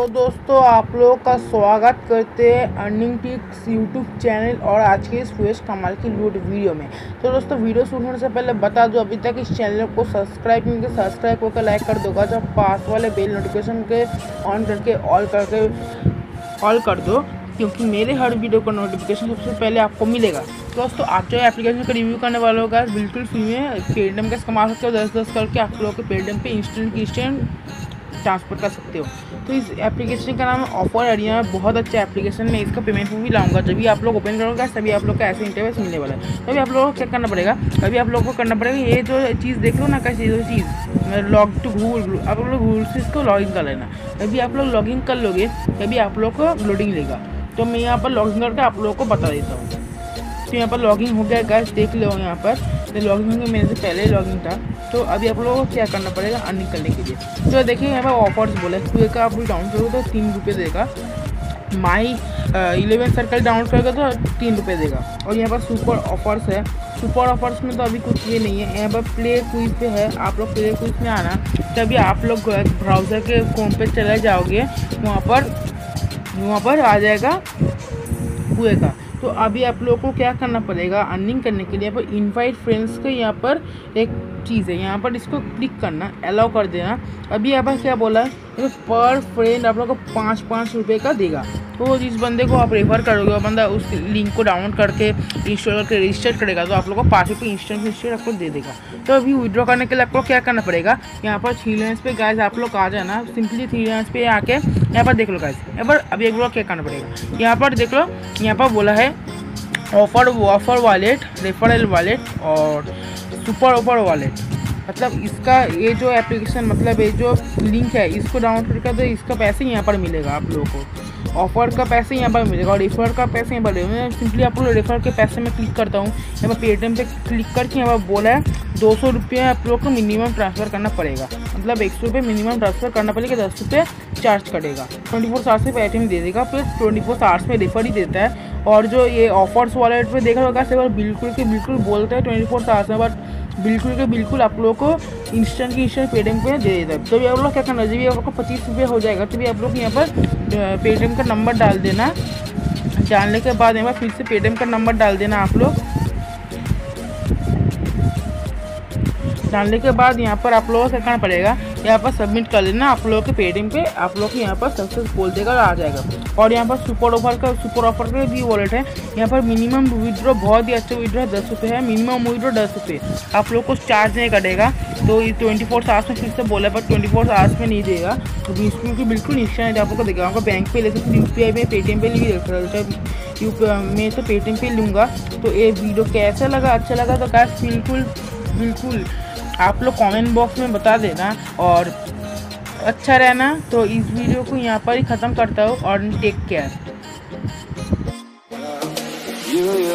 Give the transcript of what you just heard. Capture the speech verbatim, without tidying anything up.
तो दोस्तों आप लोगों का स्वागत करते हैं अर्निंग टिप्स यूट्यूब चैनल और आज के इस फ्रेश कमाल की लूट वीडियो में। तो दोस्तों वीडियो शुरू होने से पहले बता दो, अभी तक इस चैनल को सब्सक्राइब नहीं किया सब्सक्राइब होकर लाइक कर दोगा, जब पास वाले बेल नोटिफिकेशन के ऑन करके ऑल करके ऑल कर दो, क्योंकि मेरे हर वीडियो का नोटिफिकेशन सबसे पहले आपको मिलेगा। दोस्तों आप जो एप्लीकेशन का रिव्यू करने वाले होगा बिल्कुल फ्री में पेटीएम कैसे कमा सकते हो, दस दस करके आप लोगों के पेटीएम पे इंस्टेंट की इंस्टेंट ट्रांसफर कर सकते हो। तो इस एप्लीकेशन का नाम है ऑफर एरिया, बहुत अच्छा एप्लीकेशन। मैं इसका पेमेंट भी लाऊंगा, जब भी आप लोग ओपन करोगे तभी आप लोग का ऐसे इंटरफेस मिलने वाला है। तभी आप लोगों को क्या करना पड़ेगा, तभी आप लोगों को करना पड़ेगा ये जो चीज़ देख लो ना, कैसी जो चीज़ लॉग टू गूगल, आप लोग गूगल से इसको लॉगिन कर लेना। तभी आप लोग लॉगिन कर लोगे तभी आप लोग को लोडिंग लेगा। तो मैं यहाँ पर लॉगिन करके आप लोगों को बता देता हूँ। तो यहाँ पर लॉगिन हो गया गाइस, देख लो यहाँ पर तो लॉगिन होंगे, मेरे से पहले लॉगिन था। तो अभी आप लोगों को क्या करना पड़ेगा अर्निंग करने के लिए। तो देखिए यहाँ पर ऑफर्स बोले कुए का आप डाउनलोड करोगे तो तीन रुपये देगा, माई इलेवन सर्कल डाउनलोड करोगे तो तीन रुपये देगा। और यहाँ पर सुपर ऑफर्स है, सुपर ऑफर्स में तो अभी कुछ ये नहीं है। यहाँ पर प्ले क्विज पे है, आप लोग प्ले क्विज में आना, तभी आप लोग ब्राउज़र के फोन पे चले जाओगे, वहाँ पर वहाँ पर आ जाएगा कुए का। तो अभी आप लोगों को क्या करना पड़ेगा अर्निंग करने के लिए, यहाँ पर इनवाइट फ्रेंड्स के यहाँ पर एक चीज़ है, यहाँ पर इसको क्लिक करना, अलाउ कर देना। अभी यहाँ पर क्या बोला है, तो पर फ्रेंड आप लोगों को पाँच पाँच रुपये का देगा। तो जिस बंदे को आप रेफर करोगे वो बंदा उस लिंक को डाउनलोड करके इंस्टॉल करके रजिस्टर करेगा, तो आप लोगों को पाँच रुपये इंस्टेंट इंस्टेंट आपको दे देगा। तो अभी विड्रॉ करने के लिए आपको क्या करना पड़ेगा, यहाँ पर थ्री लाइन्स पे गाइस आप लोग आ जाना, सिंपली थ्री लाइन्स पे आके यहाँ पर देख लो गाइस। यहाँ पर अभी एक बार क्या करना पड़ेगा, यहाँ पर देख लो, यहाँ पर बोला है offer offer wallet, referral wallet और सुपर ऑफर वॉलेट। मतलब इसका ये जो एप्लीकेशन मतलब ये जो लिंक है इसको डाउनलोड करके तो इसका पैसे यहाँ पर मिलेगा आप लोगों को, ऑफर का पैसे यहाँ पर मिलेगा और रेफर का पैसे यहाँ पर मिलेगा। सिंपली आप लोग रेफर के पैसे में क्लिक करता हूँ, यहाँ पर पेटीएम पे क्लिक करके यहाँ पर बोला है दो सौ रुपये आप लोग को मिनिमम ट्रांसफ़र करना पड़ेगा, मतलब एक सौ रुपये मिनिमम ट्रांसफ़र करना पड़ेगा, दस रुपये चार्ज कटेगा। ट्वेंटी फोर आवर्स में पेटीएम दे देगा, फिर ट्वेंटी फोर आवर्स में रेफर ही देता है। और जो ये ऑफर्स वॉलेट पे देखा होगा सिर्फ बिल्कुल के बिल्कुल बोलते हैं ट्वेंटी फोर आवर्स में, बट बिल्कुल के बिल्कुल आप लोगों को इंस्टेंट की इंस्टेंट पेटीएम पे दे देता है। तो भी आप लोग क्या करना है, जब भी आप लोग को पच्चीस रुपये हो जाएगा तो भी आप लोग यहाँ पर पेटीएम का नंबर डाल देना, डालने के बाद यहाँ पर फिर से पेटीएम का नंबर डाल देना आप लोग, डालने के बाद यहाँ पर आप लोगों को क्या करना पड़ेगा, यहाँ पर सबमिट कर लेना। आप लोगों के पेटीएम पे आप लोग को यहाँ पर सक्सेस बोल देगा और आ जाएगा। और यहाँ पर सुपर ऑफर का सुपर ऑफर का भी वॉलेट है, यहाँ पर मिनिमम विड्रॉ बहुत ही अच्छा विड्रॉ दस रुपये है, मिनिमम विड्रॉ दस रुपये, आप लोग को चार्ज नहीं कटेगा। तो ये ट्वेंटी फोर आवर्स में फिर से बोला पर ट्वेंटी फोर आवर्स में नहीं देगा, तो बिल्कुल बिल्कुल इंस्टेंट आप लोग को देगा। आपको बैंक पे ले सकते, यू पी आई में पेटीएम पे भी देख रहा है, यू मैं तो पेटीएम पे लूँगा। तो ये वीडियो कैसा लगा, अच्छा लगा तो गाइस बिल्कुल बिल्कुल आप लोग कमेंट बॉक्स में बता देना और अच्छा रहना। तो इस वीडियो को यहाँ पर ही ख़त्म करता हूँ और टेक केयर।